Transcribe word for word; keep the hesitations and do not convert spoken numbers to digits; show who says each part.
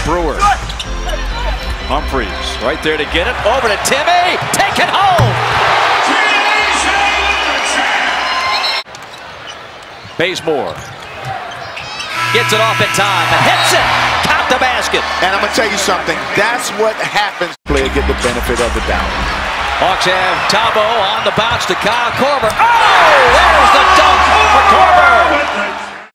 Speaker 1: Brewer. Humphries right there to get it. Over to Timmy. Take it home. Bazemore gets it off in time and hits it. Count the basket.
Speaker 2: And I'm going to tell you something. That's what happens. Player get the benefit of the doubt.
Speaker 1: Hawks have Thabo on the bounce to Kyle Korver. Oh, there's the dunk for Korver.